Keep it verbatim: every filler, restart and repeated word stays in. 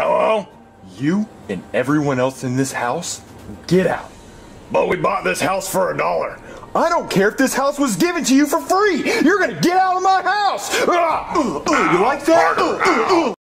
Hello? You and everyone else in this house, get out. But we bought this house for a dollar. I don't care if this house was given to you for free. You're gonna get out of my house. Ah! Uh, uh, you like that? Uh, uh, uh.